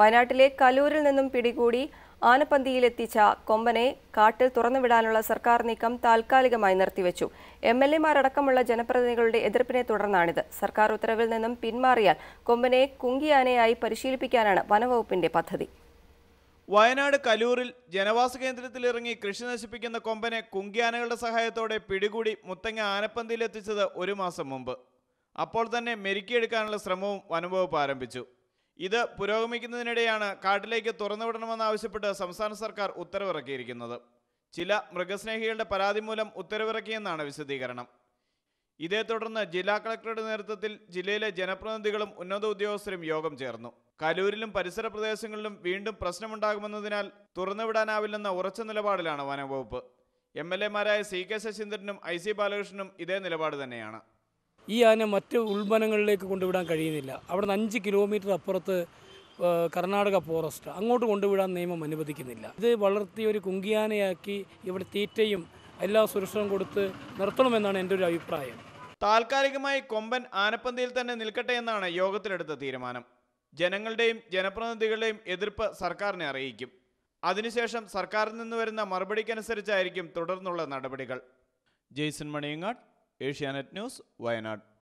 വയനാട്ടിലെ കലൂരിൽ നിന്നും പിടികൂടി ആനപ്പന്തിയിലെത്തിച്ച കൊമ്പനെ കാട്ടിൽ തുറന്നുവിടാനുള്ള സർക്കാർ നീക്കം താൽക്കാലികമായി നിർത്തിവെച്ചു. എംഎൽഎമാരടക്കമുള്ള ജനപ്രതിനിധികളുടെ എതിർപ്പിനെ തുടർന്നാണിത്. സർക്കാർ ഉത്തരവിൽ നിന്നും പിന്മാറിയാൽ കൊമ്പനെ കുങ്കിയാനയായി പരിശീലിപ്പിക്കാനാണ് വനവകുപ്പിന്റെ പദ്ധതി. വയനാട് കലൂരിൽ ജനവാസ കേന്ദ്രത്തിലിറങ്ങി കൃഷി നശിപ്പിക്കുന്ന കൊമ്പനെ കുങ്കിയാനകളുടെ സഹായത്തോടെ പിടികൂടി മുത്തങ്ങ ആനപ്പന്തിയിലെത്തിച്ചത് 1 മാസം മുമ്പ്. അപ്പോൾ തന്നെ മെരുക്കിയെടുക്കാനുള്ള ശ്രമവും വനംവകുപ്പ് ആരംഭിച്ചു. ഇത് പുരോഗമിക്കുന്നതിനിടെയാണ് കാട്ടിലേക്ക് തുറന്നുവിടണമെന്നാവശ്യപ്പെട്ട് സംസ്ഥാന സർക്കാർ ഉത്തരവിറക്കിയിരിക്കുന്നത്. ചില മൃഗസ്നേഹികളുടെ പരാതി മൂലം ഉത്തരവിറക്കിയെന്നാണ് വിശദീകരണം. ഇതേ തുടർന്ന് ജില്ലാ കളക്ടറുടെ നേതൃത്വത്തിൽ ജില്ലയിലെ ജനപ്രതിനിധികളും ഉന്നത ഉദ്യോഗസ്ഥരും യോഗം ചേർന്നു. കലൂരിലും പരിസര പ്രദേശങ്ങളിലും വീണ്ടും പ്രശ്നമുണ്ടാകുമെന്നതിനാൽ തുറന്നുവിടാനാവില്ലെന്ന ഉറച്ച നിലപാടിലാണ് വനംവകുപ്പ്. എംഎൽഎമാരായ CK ശശീന്ദ്രനും IC ബാലകൃഷ്ണനും ഇതേ നിലപാട് തന്നെയാണ്. ഈ ആന മറ്റ് ഉൾവനങ്ങളിലേക്ക് കൊണ്ടുവിടാൻ കഴിയുന്നില്ല. അവിടെ നിന്ന് 5 കിലോമീറ്റർ അപ്പുറത്ത് കർണാടക ഫോറസ്റ്റ്, അങ്ങോട്ട് കൊണ്ടുവിടാൻ നിയമം അനുവദിക്കുന്നില്ല. ഇത് വളർത്തി ഒരു കുങ്കിയാനയാക്കി ഇവിടെ തീറ്റയും എല്ലാ സുരക്ഷയും കൊടുത്ത് നിർത്തണമെന്നാണ് എൻ്റെ ഒരു അഭിപ്രായം. താൽക്കാലികമായി കൊമ്പൻ ആനപ്പന്തിയിൽ തന്നെ നിൽക്കട്ടെ എന്നാണ് യോഗത്തിലെടുത്ത തീരുമാനം. ജനങ്ങളുടെയും ജനപ്രതിനിധികളുടെയും എതിർപ്പ് സർക്കാരിനെ അറിയിക്കും. അതിനുശേഷം സർക്കാരിൽ നിന്ന് വരുന്ന മറുപടിക്കനുസരിച്ചായിരിക്കും തുടർന്നുള്ള നടപടികൾ. ജെയ്സൺ മണിയങ്ങാട്, ഏഷ്യാനെറ്റ് ന്യൂസ്, വയനാട്.